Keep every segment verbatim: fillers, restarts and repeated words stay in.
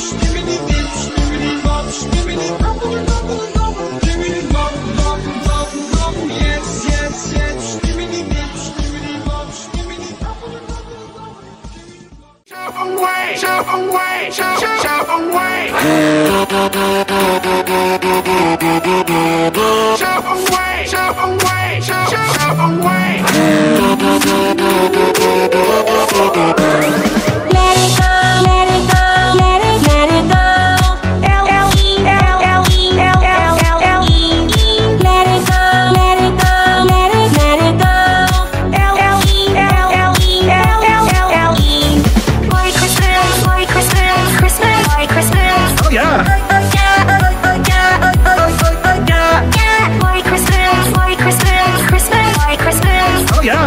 skibidi dip, skibidi bop, skibidi bubble, bubble, bubble, skibidi bop, bop, bop, bop, yes, yes, yes, skibidi dip, skibidi bop, skibidi bubble, bubble, bubble. Show away, show away, show, show away. Show away, show away, show, show away. Let it go, let it go, let it, let it go. L L E L L E L L L L E. Let it go, let it go, let it, let it go. L L E L L E L L L L E. Merry Christmas, Merry Christmas, Christmas, Merry Christmas. Oh yeah. Merry Christmas, Merry Christmas, Christmas, Merry Christmas. Oh yeah.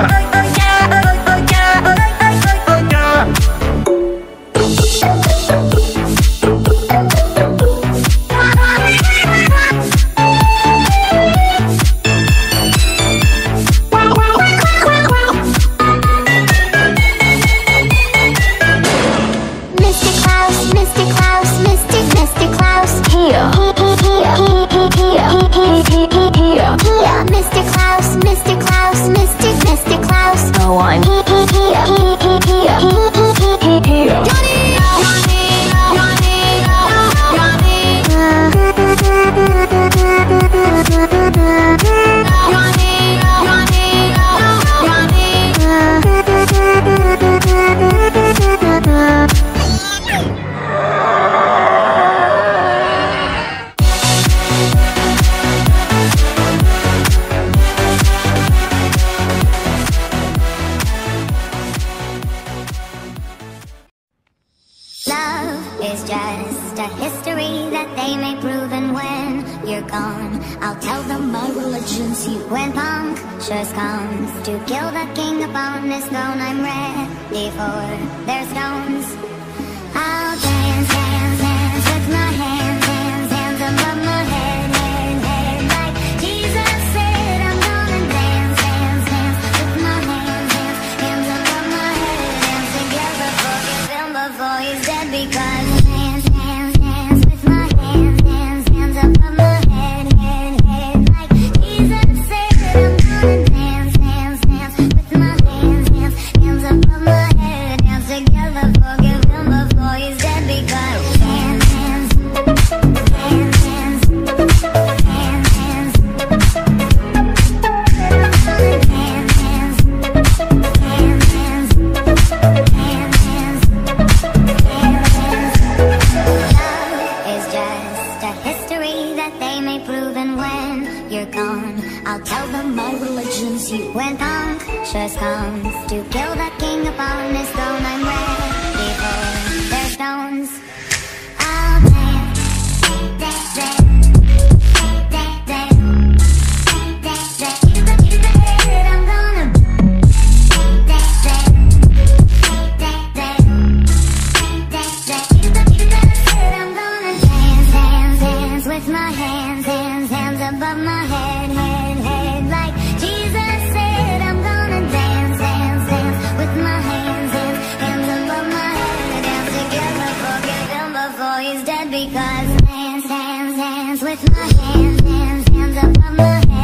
Because dance, dance, dance with my hands, hands, hands above my head.